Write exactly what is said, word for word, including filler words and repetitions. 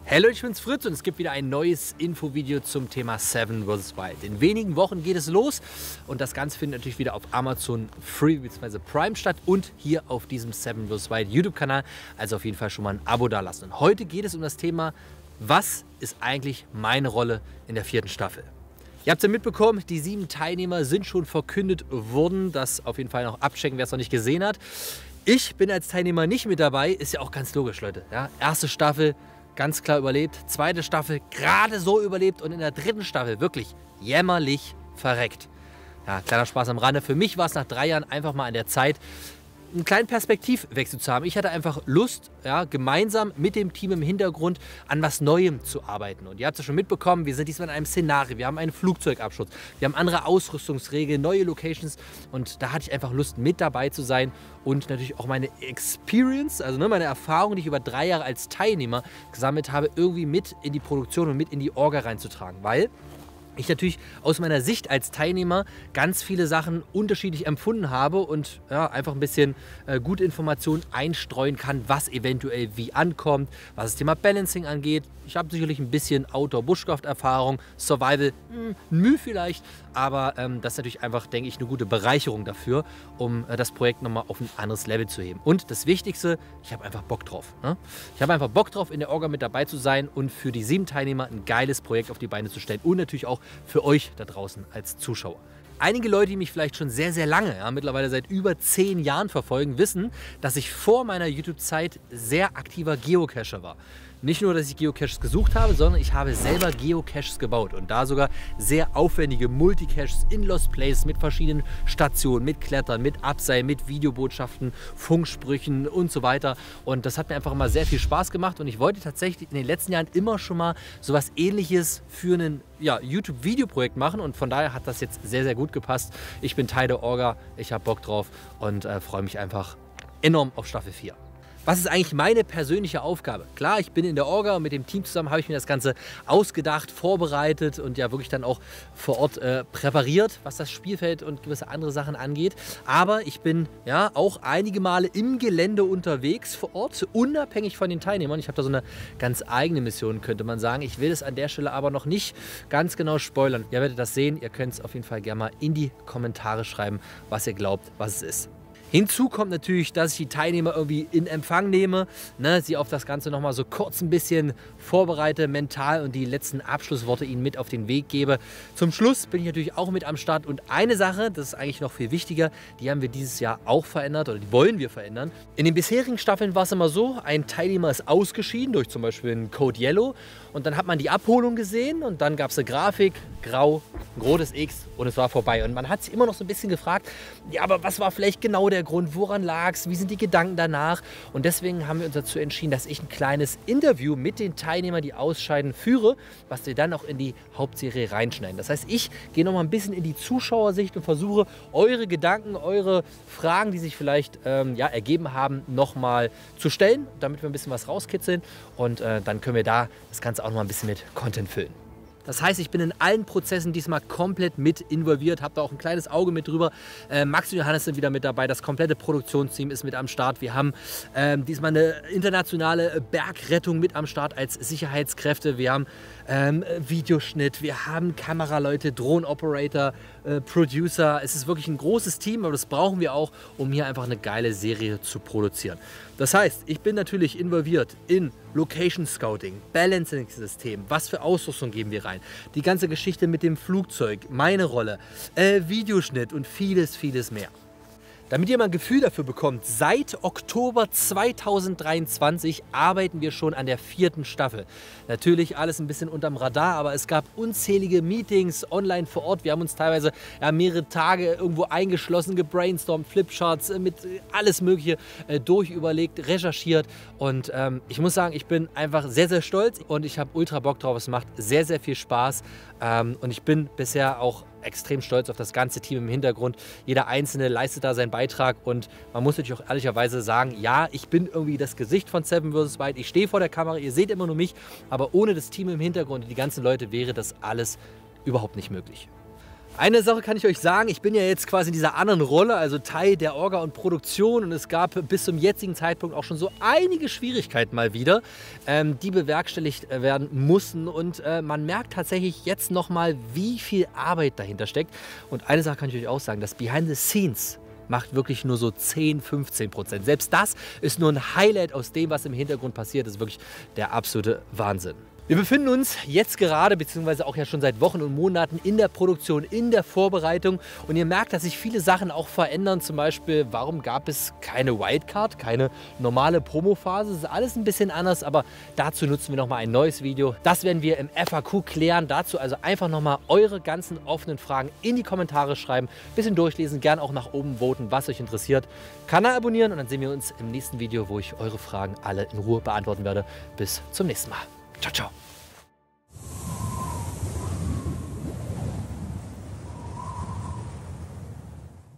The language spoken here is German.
Hallo, ich bin's Fritz und es gibt wieder ein neues Infovideo zum Thema Seven versus. Wild. In wenigen Wochen geht es los und das Ganze findet natürlich wieder auf Amazon Free bzw. Prime statt und hier auf diesem Seven versus. Wild YouTube-Kanal. Also auf jeden Fall schon mal ein Abo dalassen. Und heute geht es um das Thema, was ist eigentlich meine Rolle in der vierten Staffel? Ihr habt es ja mitbekommen, die sieben Teilnehmer sind schon verkündet worden. Das auf jeden Fall noch abchecken, wer es noch nicht gesehen hat. Ich bin als Teilnehmer nicht mit dabei, ist ja auch ganz logisch, Leute. Ja, erste Staffel ganz klar überlebt, zweite Staffel gerade so überlebt und in der dritten Staffel wirklich jämmerlich verreckt. Ja, kleiner Spaß am Rande. Für mich war es nach drei Jahren einfach mal an der Zeit, einen kleinen Perspektivwechsel zu haben. Ich hatte einfach Lust, ja, gemeinsam mit dem Team im Hintergrund an was Neuem zu arbeiten. Und ihr habt es ja schon mitbekommen, wir sind diesmal in einem Szenario, wir haben einen Flugzeugabschutz, wir haben andere Ausrüstungsregeln, neue Locations und da hatte ich einfach Lust, mit dabei zu sein und natürlich auch meine Experience, also ne, meine Erfahrung, die ich über drei Jahre als Teilnehmer gesammelt habe, irgendwie mit in die Produktion und mit in die Orga reinzutragen, weil ich natürlich aus meiner Sicht als Teilnehmer ganz viele Sachen unterschiedlich empfunden habe und ja, einfach ein bisschen äh, gute Informationen einstreuen kann, was eventuell wie ankommt, was das Thema Balancing angeht. Ich habe sicherlich ein bisschen Outdoor-Bushcraft-Erfahrung, Survival, mh, Mühe vielleicht, aber ähm, das ist natürlich einfach, denke ich, eine gute Bereicherung dafür, um äh, das Projekt nochmal auf ein anderes Level zu heben. Und das Wichtigste, ich habe einfach Bock drauf. Ne? Ich habe einfach Bock drauf, in der Orga mit dabei zu sein und für die sieben Teilnehmer ein geiles Projekt auf die Beine zu stellen und natürlich auch für euch da draußen als Zuschauer. Einige Leute, die mich vielleicht schon sehr, sehr lange, ja, mittlerweile seit über zehn Jahren verfolgen, wissen, dass ich vor meiner YouTube-Zeit sehr aktiver Geocacher war. Nicht nur, dass ich Geocaches gesucht habe, sondern ich habe selber Geocaches gebaut und da sogar sehr aufwendige Multicaches in Lost Places mit verschiedenen Stationen, mit Klettern, mit Abseilen, mit Videobotschaften, Funksprüchen und so weiter. Und das hat mir einfach immer sehr viel Spaß gemacht und ich wollte tatsächlich in den letzten Jahren immer schon mal sowas Ähnliches für ein ja, YouTube-Videoprojekt machen und von daher hat das jetzt sehr, sehr gut gepasst. Ich bin Teil der Orga, ich habe Bock drauf und äh, freue mich einfach enorm auf Staffel vier. Was ist eigentlich meine persönliche Aufgabe? Klar, ich bin in der Orga und mit dem Team zusammen habe ich mir das Ganze ausgedacht, vorbereitet und ja wirklich dann auch vor Ort äh, präpariert, was das Spielfeld und gewisse andere Sachen angeht. Aber ich bin ja auch einige Male im Gelände unterwegs vor Ort, unabhängig von den Teilnehmern. Ich habe da so eine ganz eigene Mission, könnte man sagen. Ich will es an der Stelle aber noch nicht ganz genau spoilern. Ihr werdet das sehen. Ihr könnt es auf jeden Fall gerne mal in die Kommentare schreiben, was ihr glaubt, was es ist. Hinzu kommt natürlich, dass ich die Teilnehmer irgendwie in Empfang nehme, ne, sie auf das Ganze nochmal so kurz ein bisschen vorbereite, mental und die letzten Abschlussworte ihnen mit auf den Weg gebe. Zum Schluss bin ich natürlich auch mit am Start und eine Sache, das ist eigentlich noch viel wichtiger, die haben wir dieses Jahr auch verändert oder die wollen wir verändern. In den bisherigen Staffeln war es immer so, ein Teilnehmer ist ausgeschieden durch zum Beispiel einen Code Yellow und dann hat man die Abholung gesehen und dann gab es eine Grafik, grau, ein rotes X und es war vorbei. Und man hat sich immer noch so ein bisschen gefragt, ja, aber was war vielleicht genau der Grund, woran lag es, wie sind die Gedanken danach? Und deswegen haben wir uns dazu entschieden, dass ich ein kleines Interview mit den Teilnehmern, die ausscheiden, führe, was wir dann auch in die Hauptserie reinschneiden. Das heißt, ich gehe noch mal ein bisschen in die Zuschauersicht und versuche, eure Gedanken, eure Fragen, die sich vielleicht ähm, ja, ergeben haben, noch mal zu stellen, damit wir ein bisschen was rauskitzeln. Und äh, dann können wir da das Ganze auch noch mal ein bisschen mit Content füllen. Das heißt, ich bin in allen Prozessen diesmal komplett mit involviert, habe da auch ein kleines Auge mit drüber. Äh, Max und Johannes sind wieder mit dabei, das komplette Produktionsteam ist mit am Start. Wir haben äh, diesmal eine internationale Bergrettung mit am Start als Sicherheitskräfte. Wir haben ähm, Videoschnitt, wir haben Kameraleute, Drohnen-Operator, äh, Producer. Es ist wirklich ein großes Team, aber das brauchen wir auch, um hier einfach eine geile Serie zu produzieren. Das heißt, ich bin natürlich involviert in Location Scouting, Balancing-System, was für Ausrüstung geben wir rein, die ganze Geschichte mit dem Flugzeug, meine Rolle, äh, Videoschnitt und vieles, vieles mehr. Damit ihr mal ein Gefühl dafür bekommt, seit Oktober zweitausenddreiundzwanzig arbeiten wir schon an der vierten Staffel. Natürlich alles ein bisschen unterm Radar, aber es gab unzählige Meetings online vor Ort. Wir haben uns teilweise ja, mehrere Tage irgendwo eingeschlossen, gebrainstormt, Flipcharts, mit alles Mögliche äh, durchüberlegt, recherchiert. Und ähm, ich muss sagen, ich bin einfach sehr, sehr stolz und ich habe ultra Bock drauf. Es macht sehr, sehr viel Spaß ähm, und ich bin bisher auch extrem stolz auf das ganze Team im Hintergrund. Jeder Einzelne leistet da seinen Beitrag und man muss natürlich auch ehrlicherweise sagen, ja, ich bin irgendwie das Gesicht von Seven versus. Wild. Ich stehe vor der Kamera, ihr seht immer nur mich, aber ohne das Team im Hintergrund und die ganzen Leute wäre das alles überhaupt nicht möglich. Eine Sache kann ich euch sagen, ich bin ja jetzt quasi in dieser anderen Rolle, also Teil der Orga und Produktion, und es gab bis zum jetzigen Zeitpunkt auch schon so einige Schwierigkeiten mal wieder, ähm, die bewerkstelligt werden mussten, und äh, man merkt tatsächlich jetzt nochmal, wie viel Arbeit dahinter steckt. Und eine Sache kann ich euch auch sagen, das Behind the Scenes macht wirklich nur so zehn, fünfzehn Prozent. Selbst das ist nur ein Highlight aus dem, was im Hintergrund passiert. Das ist wirklich der absolute Wahnsinn. Wir befinden uns jetzt gerade, beziehungsweise auch ja schon seit Wochen und Monaten in der Produktion, in der Vorbereitung, und ihr merkt, dass sich viele Sachen auch verändern. Zum Beispiel, warum gab es keine Wildcard, keine normale Promophase? Das ist alles ein bisschen anders, aber dazu nutzen wir nochmal ein neues Video. Das werden wir im F A Q klären. Dazu also einfach nochmal eure ganzen offenen Fragen in die Kommentare schreiben, bisschen durchlesen, gern auch nach oben voten, was euch interessiert. Kanal abonnieren, und dann sehen wir uns im nächsten Video, wo ich eure Fragen alle in Ruhe beantworten werde. Bis zum nächsten Mal. Ciao, ciao.